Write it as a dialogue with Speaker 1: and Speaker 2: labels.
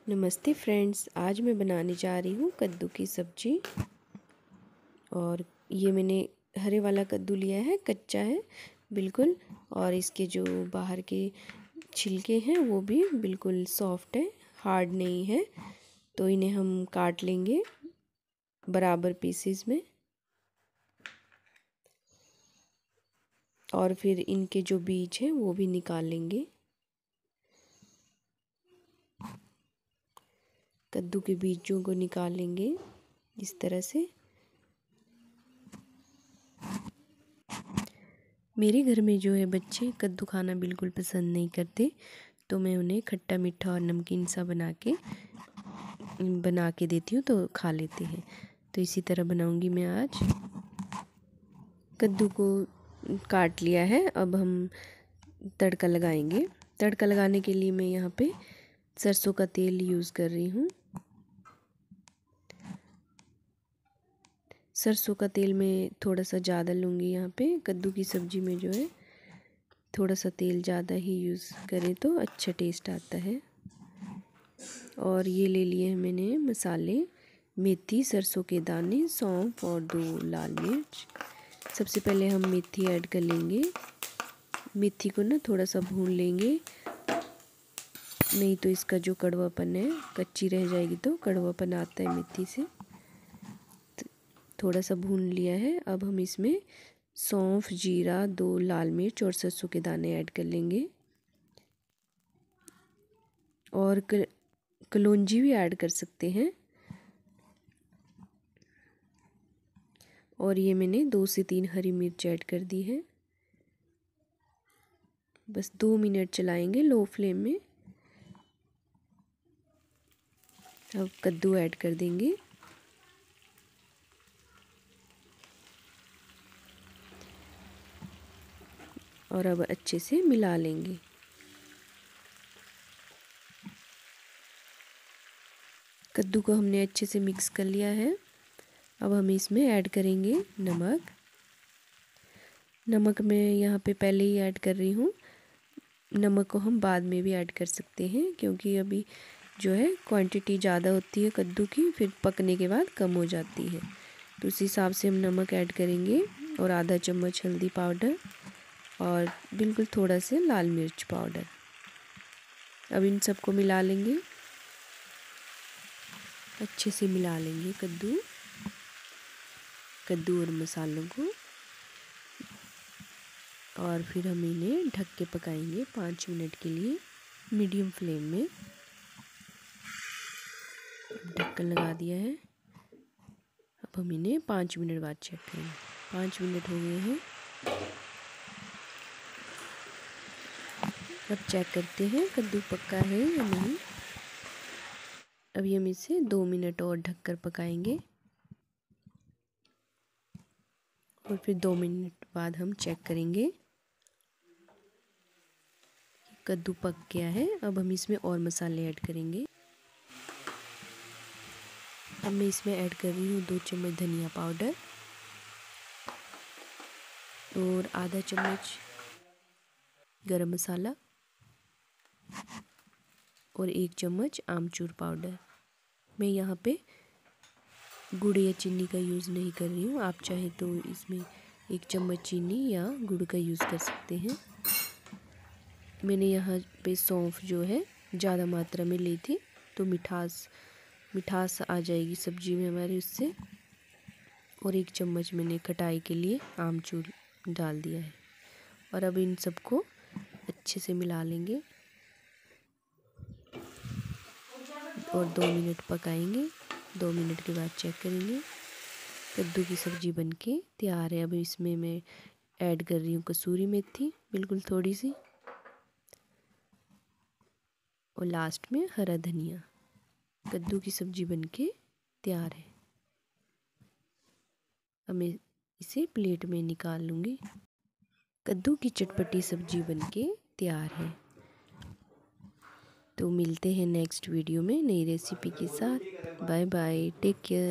Speaker 1: नमस्ते फ्रेंड्स, आज मैं बनाने जा रही हूँ कद्दू की सब्ज़ी। और ये मैंने हरे वाला कद्दू लिया है, कच्चा है बिल्कुल। और इसके जो बाहर के छिलके हैं वो भी बिल्कुल सॉफ्ट है, हार्ड नहीं है। तो इन्हें हम काट लेंगे बराबर पीसेस में। और फिर इनके जो बीज हैं वो भी निकाल लेंगे। कद्दू के बीजों को निकाल लेंगे इस तरह से। मेरे घर में जो है बच्चे कद्दू खाना बिल्कुल पसंद नहीं करते, तो मैं उन्हें खट्टा मीठा और नमकीन सा बना के देती हूँ तो खा लेते हैं। तो इसी तरह बनाऊँगी मैं आज। कद्दू को काट लिया है, अब हम तड़का लगाएंगे। तड़का लगाने के लिए मैं यहाँ पे सरसों का तेल यूज़ कर रही हूँ। सरसों का तेल मैं थोड़ा सा ज़्यादा लूँगी यहाँ पे। कद्दू की सब्ज़ी में जो है थोड़ा सा तेल ज़्यादा ही यूज़ करें तो अच्छा टेस्ट आता है। और ये ले लिए हैं मैंने मसाले, मेथी, सरसों के दाने, सौंफ और 2 लाल मिर्च। सबसे पहले हम मेथी ऐड कर लेंगे। मेथी को ना थोड़ा सा भून लेंगे, नहीं तो इसका जो कड़वापन है, कच्ची रह जाएगी तो कड़वापन आता है मेथी से। थोड़ा सा भून लिया है। अब हम इसमें सौंफ, जीरा, 2 लाल मिर्च और सरसों के दाने ऐड कर लेंगे। और कलौंजी भी ऐड कर सकते हैं। और ये मैंने 2 से 3 हरी मिर्च ऐड कर दी है। बस 2 मिनट चलाएंगे लो फ्लेम में। अब कद्दू ऐड कर देंगे। और अब अच्छे से मिला लेंगे। कद्दू को हमने अच्छे से मिक्स कर लिया है। अब हम इसमें ऐड करेंगे नमक। नमक मैं यहाँ पे पहले ही ऐड कर रही हूँ। नमक को हम बाद में भी ऐड कर सकते हैं, क्योंकि अभी जो है क्वांटिटी ज़्यादा होती है कद्दू की, फिर पकने के बाद कम हो जाती है। तो उस हिसाब से हम नमक ऐड करेंगे। और आधा चम्मच हल्दी पाउडर और बिल्कुल थोड़ा से लाल मिर्च पाउडर। अब इन सबको मिला लेंगे, अच्छे से मिला लेंगे कद्दू और मसालों को। और फिर हम इन्हें ढक के पकाएंगे 5 मिनट के लिए मीडियम फ्लेम में। ढक्कन लगा दिया है। अब हम इन्हें 5 मिनट बाद चेक करेंगे। 5 मिनट हो गए हैं। अब चेक करते हैं कद्दू पक्का है या नहीं। अभी हम इसे 2 मिनट और ढककर पकाएंगे। और फिर 2 मिनट बाद हम चेक करेंगे कद्दू पक गया है। अब हम इसमें और मसाले ऐड करेंगे। अब मैं इसमें ऐड कर रही हूँ 2 चम्मच धनिया पाउडर और आधा चम्मच गरम मसाला और 1 चम्मच आमचूर पाउडर। मैं यहाँ पे गुड़ या चीनी का यूज़ नहीं कर रही हूँ। आप चाहे तो इसमें 1 चम्मच चीनी या गुड़ का यूज़ कर सकते हैं। मैंने यहाँ पे सौंफ जो है ज़्यादा मात्रा में ली थी, तो मिठास आ जाएगी सब्जी में हमारी उससे। और 1 चम्मच मैंने खटाई के लिए आमचूर डाल दिया है। और अब इन सबको अच्छे से मिला लेंगे और 2 मिनट पकाएंगे। 2 मिनट के बाद चेक करेंगे। कद्दू की सब्ज़ी बनके तैयार है। अब इसमें मैं ऐड कर रही हूँ कसूरी मेथी, बिल्कुल थोड़ी सी, और लास्ट में हरा धनिया। कद्दू की सब्ज़ी बनके तैयार है। अब मैं इसे प्लेट में निकाल लूँगी। कद्दू की चटपटी सब्ज़ी बनके तैयार है। तो मिलते हैं नेक्स्ट वीडियो में नई रेसिपी के साथ। Bye bye, take care.